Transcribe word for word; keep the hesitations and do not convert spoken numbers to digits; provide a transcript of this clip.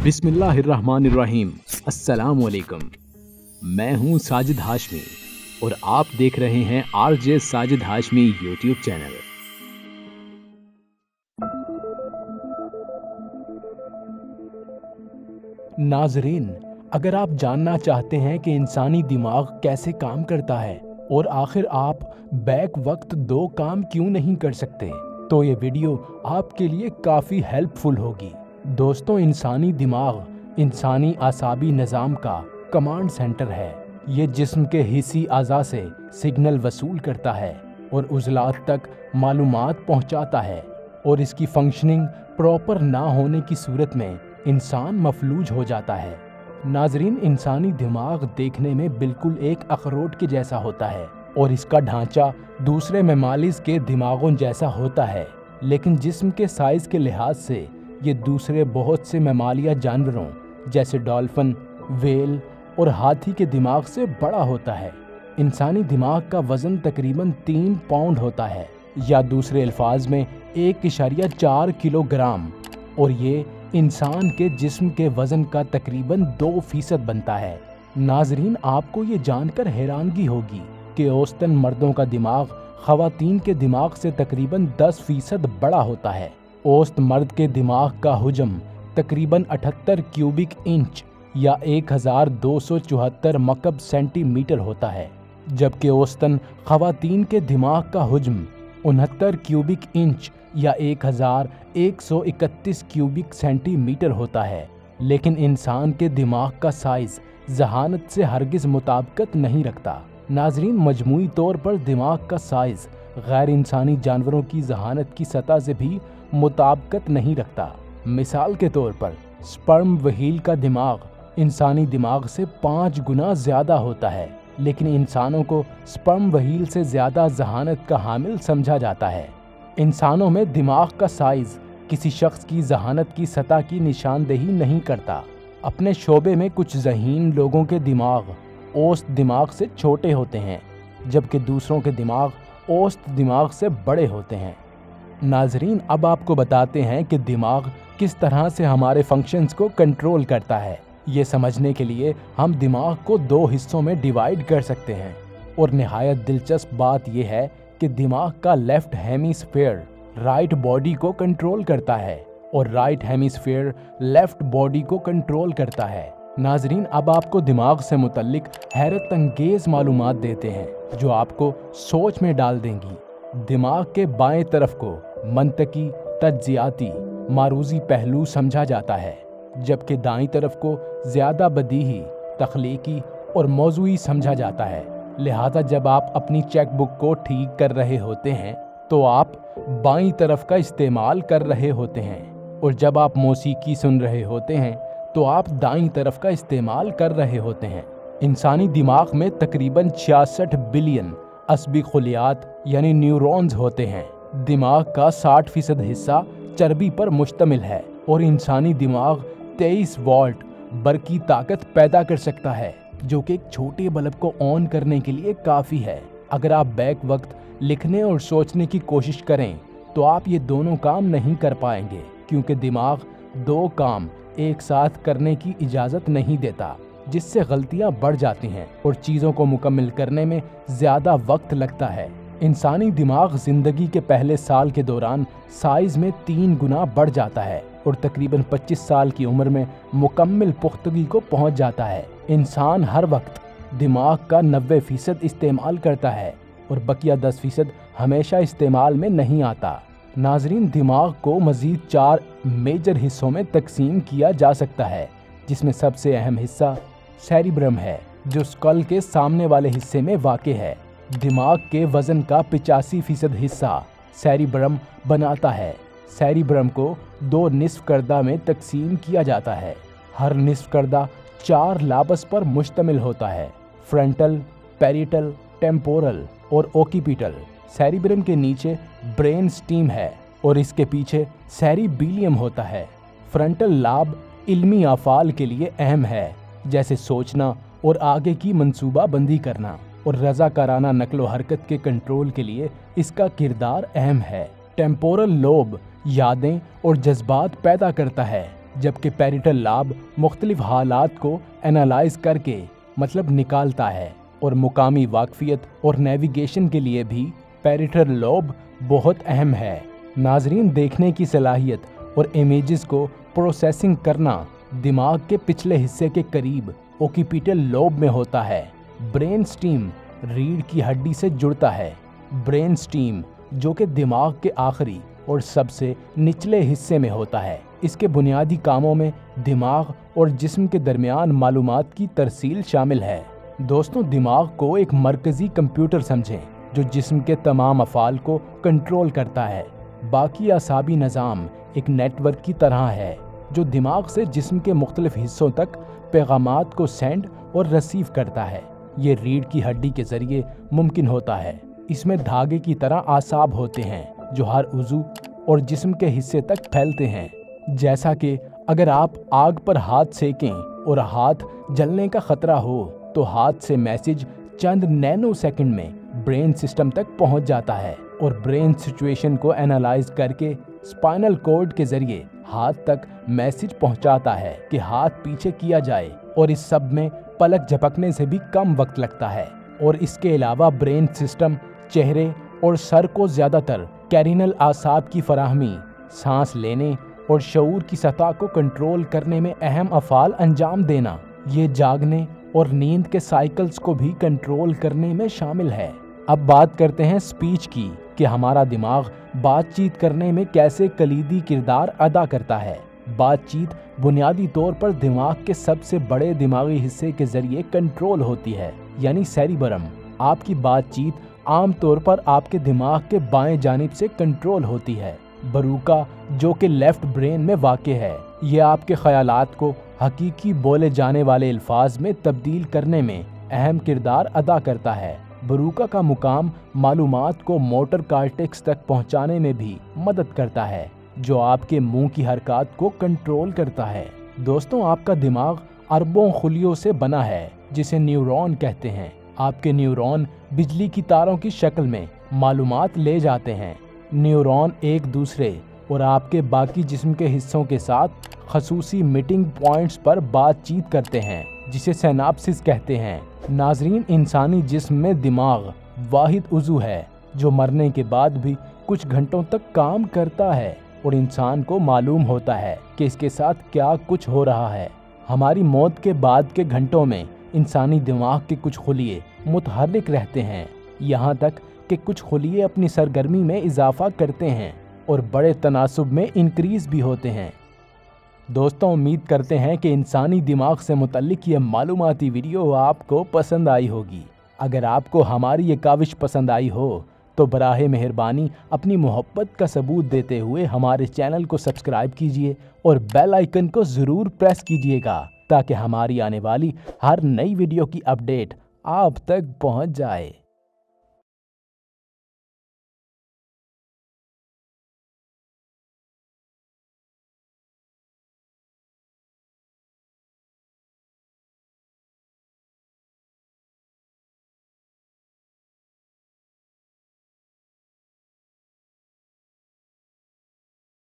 बिस्मिल्लाहिर्रहमानिर्रहीम। अस्सलाम वालेकुम। मैं हूं साजिद हाशमी और आप देख रहे हैं RJ Sajid Hashmi YouTube channel. नाजरीन, अगर आप जानना चाहते हैं कि इंसानी दिमाग कैसे काम करता है और आखिर आप बैक वक्त दो काम क्यों नहीं कर सकते, तो ये वीडियो आपके लिए काफ़ी हेल्पफुल होगी। दोस्तों, इंसानी दिमाग इंसानी आसाबी निज़ाम का कमांड सेंटर है। ये जिस्म के हिस्सी आज़ा से सिग्नल वसूल करता है और उज़लात तक मालूमात पहुंचाता है, और इसकी फंक्शनिंग प्रॉपर ना होने की सूरत में इंसान मफलूज हो जाता है। नाजरीन, इंसानी दिमाग देखने में बिल्कुल एक अखरोट के जैसा होता है और इसका ढांचा दूसरे मैमालिस के दिमागों जैसा होता है, लेकिन जिस्म के साइज के लिहाज से ये दूसरे बहुत से मैमालिया जानवरों जैसे डॉल्फिन, व्हेल और हाथी के दिमाग से बड़ा होता है। इंसानी दिमाग का वज़न तकरीबन तीन पाउंड होता है, या दूसरे अल्फाज में एक इशारिया चार किलोग्राम, और ये इंसान के जिस्म के वज़न का तकरीबन दो फीसद बनता है। नाजरीन, आपको ये जानकर हैरानगी होगी कि औसतन मर्दों का दिमाग ख़वातीन के दिमाग से तकरीबन दस फीसद बड़ा होता है। औसत मर्द के दिमाग का हुजम तकरीबन अठहत्तर क्यूबिक इंच या एक हज़ार दो सौ चौहत्तर मकब सेंटीमीटर होता है, जबकि औसतन ख़वातीन के दिमाग का हुजम उनहत्तर क्यूबिक इंच या एक हज़ार एक सौ इकतीस क्यूबिक सेंटीमीटर होता है। लेकिन इंसान के दिमाग का साइज़ ज़हानत से हरगिज़ मुताबिकत नहीं रखता। नाजरीन, मजमूई तौर पर दिमाग का साइज़ गैर इंसानी जानवरों की ज़हानत की सतह से भी मुताबिकत नहीं रखता। मिसाल के तौर पर स्पर्म व्हील का दिमाग इंसानी दिमाग से पाँच गुना ज़्यादा होता है, लेकिन इंसानों को स्पर्म व्हील से ज़्यादा ज़हानत का हामिल समझा जाता है। इंसानों में दिमाग का साइज़ किसी शख्स की ज़हानत की सतह की निशानदेही नहीं करता। अपने शोबे में कुछ ज़हीन लोगों के दिमाग औसत दिमाग से छोटे होते हैं, जबकि दूसरों के दिमाग औसत दिमाग से बड़े होते हैं। नाजरीन, अब आपको बताते हैं कि दिमाग किस तरह से हमारे फंक्शंस को कंट्रोल करता है। ये समझने के लिए हम दिमाग को दो हिस्सों में डिवाइड कर सकते हैं, और निहायत दिलचस्प बात यह है कि दिमाग का लेफ्ट हेमिस्फीयर राइट बॉडी को कंट्रोल करता है और राइट हेमिस्फीयर लेफ्ट बॉडी को कंट्रोल करता है। नाजरीन, अब आपको दिमाग से मुतल्लिक हैरत अंगेज मालूमात देते हैं जो आपको सोच में डाल देंगी। दिमाग के बाएं तरफ को मंतकी, तज्जियाती, मारूजी पहलू समझा जाता है, जबकि दाईं तरफ को ज़्यादा बदीही, तख्लीकी और मौज़ूई समझा जाता है। लिहाजा जब आप अपनी चेक बुक को ठीक कर रहे होते हैं तो आप बाईं तरफ का इस्तेमाल कर रहे होते हैं, और जब आप मौसीकी सुन रहे होते हैं तो आप दाईं तरफ का इस्तेमाल कर रहे होते हैं। इंसानी दिमाग में तकरीबन छियासठ बिलियन असबी खुलियात यानी न्यूरॉन्स होते हैं। दिमाग का साठ फीसद हिस्सा चर्बी पर मुश्तमिल है, और इंसानी दिमाग तेईस वोल्ट बरकी ताकत पैदा कर सकता है, जो कि एक छोटे बल्ब को ऑन करने के लिए काफ़ी है। अगर आप बैक वक्त लिखने और सोचने की कोशिश करें तो आप ये दोनों काम नहीं कर पाएंगे, क्योंकि दिमाग दो काम एक साथ करने की इजाज़त नहीं देता, जिससे गलतियां बढ़ जाती हैं और चीज़ों को मुकम्मल करने में ज़्यादा वक्त लगता है। इंसानी दिमाग ज़िंदगी के पहले साल के दौरान साइज़ में तीन गुना बढ़ जाता है और तकरीबन पच्चीस साल की उम्र में मुकम्मल पुख्तगी को पहुंच जाता है। इंसान हर वक्त दिमाग का नब्बे फीसद इस्तेमाल करता है और बकिया दस फीसद हमेशा इस्तेमाल में नहीं आता। नाजरीन, दिमाग को मज़ीद चार मेजर हिस्सों में तकसीम किया जा सकता है, जिसमें सबसे अहम हिस्सा सेरिब्रम है, जो स्कल के सामने वाले हिस्से में वाक़े है। दिमाग के वज़न का पिचासी फीसद हिस्सा सेरिब्रम बनाता है। सेरिब्रम को दो निस्फ करदा में तकसीम किया जाता है। हर निस्फ करदा चार लाबस पर मुश्तमिल होता है: फ्रंटल, पेरिटल, टेम्पोरल और ओकिपिटल। सेरिब्रम के नीचे ब्रेन स्टीम है और इसके पीछे सेरिबीलियम होता है। फ्रंटल लाब इल्मी अफ़ाल के लिए अहम है, जैसे सोचना और आगे की मंसूबा बंदी करना, और रज़ाकाराना नक्लो हरकत के कंट्रोल के लिए इसका किरदार अहम है। टेम्पोरल लोब यादें और जज्बात पैदा करता है, जबकि पैरिटल लाब मुख्तलिफ हालात को एनालाइज करके मतलब निकालता है। और मुकामी वाकफियत और नेविगेशन के लिए भी पैरिटल लोब बहुत अहम है। नाजरीन, देखने की सलाहियत और इमेजेस को प्रोसेसिंग करना दिमाग के पिछले हिस्से के करीब ओकिपिटल लोब में होता है। ब्रेन स्टीम रीढ़ की हड्डी से जुड़ता है। ब्रेन स्टीम जो कि दिमाग के आखिरी और सबसे निचले हिस्से में होता है। इसके बुनियादी कामों में दिमाग और जिस्म के दरमियान मालूमात की तरसील शामिल है। दोस्तों, दिमाग को एक मरकजी कंप्यूटर समझें जो जिस्म के तमाम अफ़ाल को कंट्रोल करता है। बाकी आसाबी निज़ाम एक नेटवर्क की तरह है जो दिमाग से जिस्म के मुख्तलिफ हिस्सों तक पैगामात को सेंड और रिसीव करता है। ये रीढ़ की हड्डी के ज़रिए मुमकिन होता है। इसमें धागे की तरह आसाब होते हैं जो हर उज़ू और जिस्म के हिस्से तक फैलते हैं। जैसा कि अगर आप आग पर हाथ सेकें और हाथ जलने का खतरा हो तो हाथ से मैसेज चंद नैनो सेकंड में ब्रेन सिस्टम तक पहुंच जाता है और ब्रेन सिचुएशन को एनालाइज करके स्पाइनल कॉर्ड के जरिए हाथ तक मैसेज पहुंचाता है कि हाथ पीछे किया जाए। और इस सब में पलक झपकने से भी कम वक्त लगता है। और इसके अलावा ब्रेन सिस्टम चेहरे और सर को ज़्यादातर कैरिनल आसाब की फराहमी, सांस लेने और शऊर की सतह को कंट्रोल करने में अहम अफ़ाल अंजाम देना, ये जागने और नींद के साइकिल्स को भी कंट्रोल करने में शामिल है। अब बात करते हैं स्पीच की कि हमारा दिमाग बातचीत करने में कैसे कलीदी किरदार अदा करता है। बातचीत बुनियादी तौर पर दिमाग के सबसे बड़े दिमागी हिस्से के जरिए कंट्रोल होती है, यानी सेरिबरम। आपकी बातचीत आम तौर पर आपके दिमाग के बाएं जानिब से कंट्रोल होती है। बरूका जो कि लेफ्ट ब्रेन में वाक़ है, यह आपके ख्यालात को हकीकी बोले जाने वाले अल्फाज में तब्दील करने में अहम किरदार अदा करता है। बरूका का मुकाम मालूमात को मोटर कार्टेक्स तक पहुंचाने में भी मदद करता है जो आपके मुंह की हरकत को कंट्रोल करता है। दोस्तों, आपका दिमाग अरबों खुलियों से बना है जिसे न्यूरॉन कहते हैं। आपके न्यूरॉन बिजली की तारों की शक्ल में मालूमात ले जाते हैं। न्यूरॉन एक दूसरे और आपके बाकी जिस्म के हिस्सों के साथ खसूसी मीटिंग पॉइंट्स पर बातचीत करते हैं जिसे सिनैप्सिस कहते हैं। नाजरीन, इंसानी जिस्म में दिमाग वाहिद उज़ू है जो मरने के बाद भी कुछ घंटों तक काम करता है और इंसान को मालूम होता है कि इसके साथ क्या कुछ हो रहा है। हमारी मौत के बाद के घंटों में इंसानी दिमाग के कुछ खुलिये मुतहर्रिक रहते हैं, यहाँ तक कि कुछ खुलिये अपनी सरगर्मी में इजाफा करते हैं और बड़े तनासुब में इंक्रीज भी होते हैं। दोस्तों, उम्मीद करते हैं कि इंसानी दिमाग से मुतल्लिक ये मालूमाती वीडियो आपको पसंद आई होगी। अगर आपको हमारी ये काविश पसंद आई हो तो बराहे मेहरबानी अपनी मोहब्बत का सबूत देते हुए हमारे चैनल को सब्सक्राइब कीजिए और बेल आइकन को ज़रूर प्रेस कीजिएगा ताकि हमारी आने वाली हर नई वीडियो की अपडेट आप तक पहुंच जाए।